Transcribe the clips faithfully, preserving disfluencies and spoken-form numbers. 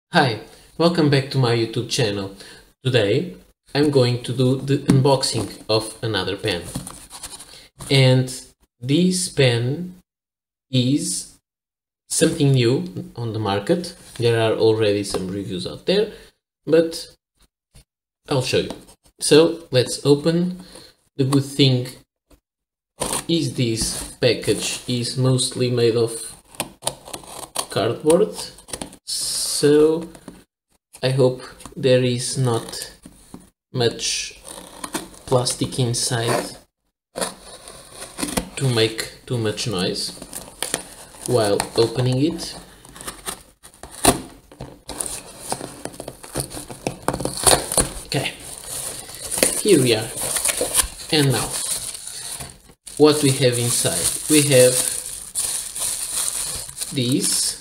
Hi, welcome back to my YouTube channel. Today I'm going to do the unboxing of another pen. And this pen is something new on the market. There are already some reviews out there, but I'll show you. So let's open. The good thing is this package is mostly made of cardboard. So I hope there is not much plastic inside to make too much noise while opening it. Okay, here we are. And now, what we have inside? We have this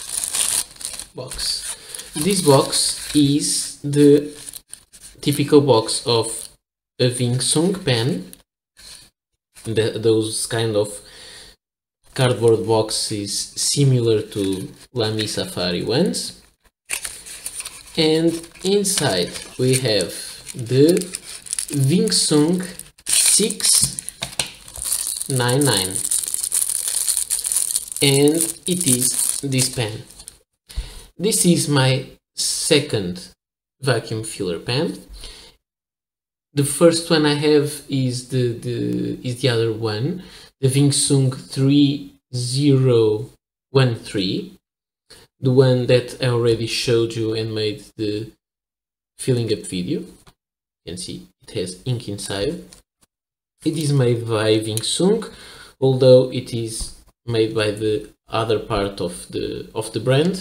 box. This box is the typical box of a Wing Sung pen, the, those kind of cardboard boxes similar to Lamy Safari ones. And inside we have the Wing Sung six ninety-nine, and it is this pen. This is my second vacuum filler pen. The first one I have is the, the is the other one, the Wing Sung three zero one three, the one that I already showed you and made the filling up video. You can see it has ink inside. It is made by Wing Sung, although it is made by the other part of the of the brand.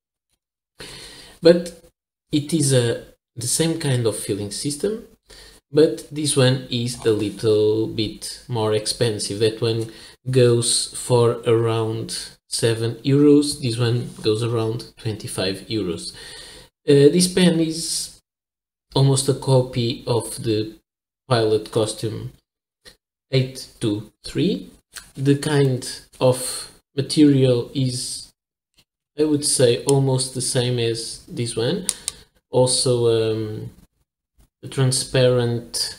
But it is a the same kind of filling system, but this one is a little bit more expensive. That one goes for around seven euros. This one goes around twenty-five euros. Uh, this pen is almost a copy of the Pilot Costume eight two three. The kind of material is, I would say, almost the same as this one. Also um, a transparent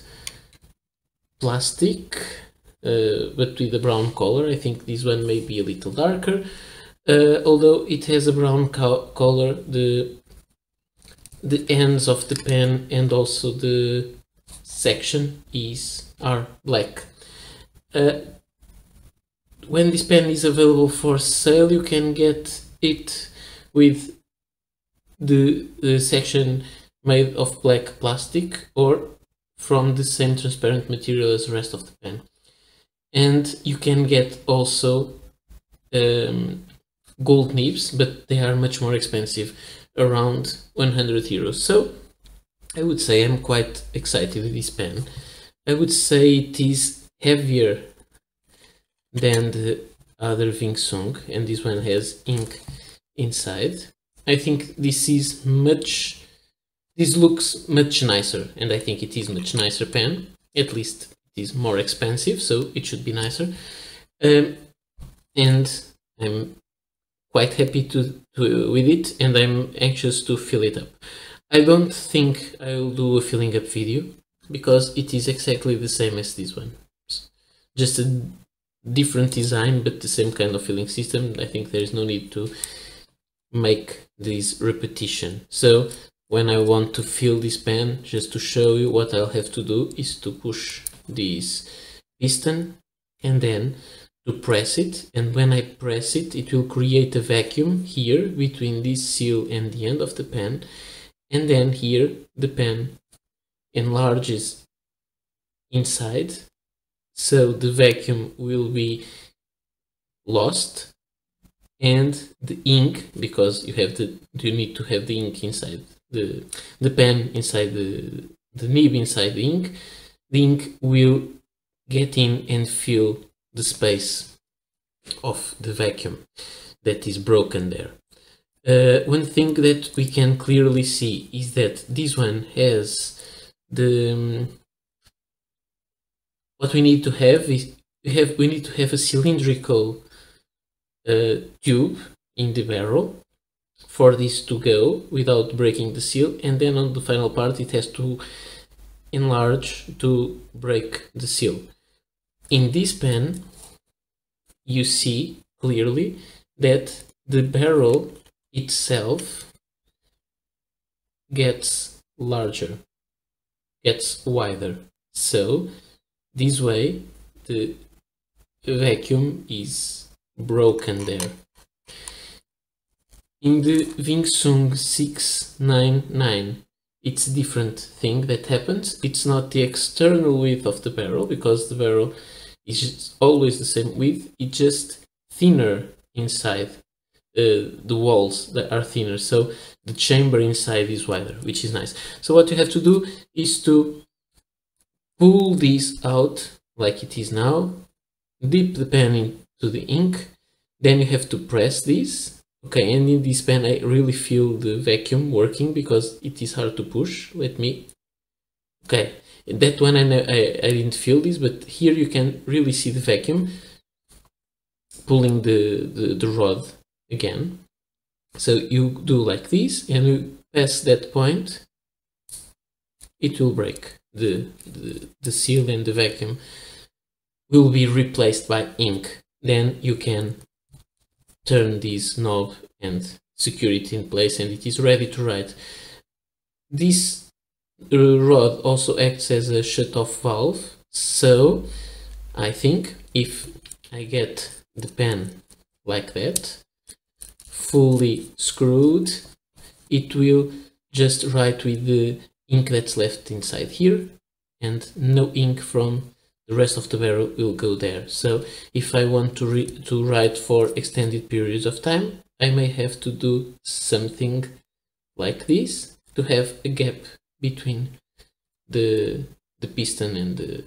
plastic, uh, but with a brown color. I think this one may be a little darker, uh, although it has a brown co color. The the ends of the pen and also the section is are black. Uh, when this pen is available for sale, you can get it with the, the section made of black plastic or from the same transparent material as the rest of the pen. And you can get also um, gold nibs, but they are much more expensive, around one hundred euros. So I would say I'm quite excited with this pen. I would say it is heavier than the other Wing Sung, and this one has ink inside. I think this is much, this looks much nicer, and I think it is much nicer pen. At least it is more expensive, so it should be nicer. Um, and I'm quite happy to, to with it, and I'm anxious to fill it up. I don't think I will do a filling up video because it is exactly the same as this one. Just a different design, but the same kind of filling system. I think there is no need to make this repetition. So when I want to fill this pen, just to show you, what I'll have to do is to push this piston and then to press it. And when I press it, it will create a vacuum here between this seal and the end of the pen. And then here the pen enlarges inside, so the vacuum will be lost, and the ink, because you have the you need to have the ink inside the the pen, inside the the nib, inside the ink, the ink will get in and fill the space of the vacuum that is broken there. Uh, one thing that we can clearly see is that this one has the um, what we need to have is we have we need to have a cylindrical uh, tube in the barrel, for this to go without breaking the seal, and then on the final part it has to enlarge to break the seal. In this pen you see clearly that the barrel itself gets larger, gets wider. So this way the vacuum is broken there. In the Wing Sung six ninety-nine, it's a different thing that happens. It's not the external width of the barrel, because the barrel is always the same width, it's just thinner inside. Uh, the walls that are thinner, so the chamber inside is wider, which is nice. So what you have to do is to pull this out like it is now, dip the pen into the ink, then you have to press this. Okay, and in this pen I really feel the vacuum working because it is hard to push. Let me, okay, that one I, I, I didn't feel this, but here you can really see the vacuum pulling the, the, the rod again. So you do like this, and you pass that point, it will break. The, the, the seal and the vacuum will be replaced by ink. Then you can turn this knob and secure it in place, and it is ready to write. This rod also acts as a shut-off valve, so I think if I get the pen like that, fully screwed, it will just write with the ink that's left inside here, and no ink from the rest of the barrel will go there. So if I want to, re to write for extended periods of time, I may have to do something like this to have a gap between the the piston and the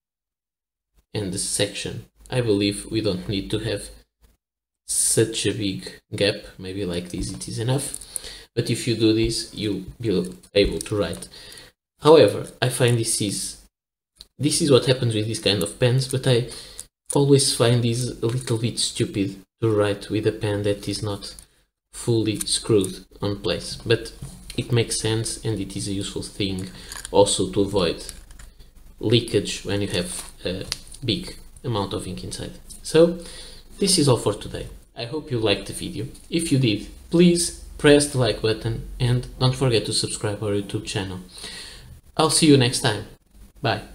and the section. I believe we don't need to have such a big gap, maybe like this it is enough, but if you do this you'll be able to write. However, I find this is this is what happens with this kind of pens, but I always find this a little bit stupid to write with a pen that is not fully screwed on place, but it makes sense and it is a useful thing also to avoid leakage when you have a big amount of ink inside. So this is all for today. I hope you liked the video. If you did, please press the like button and don't forget to subscribe our YouTube channel. I'll see you next time. Bye.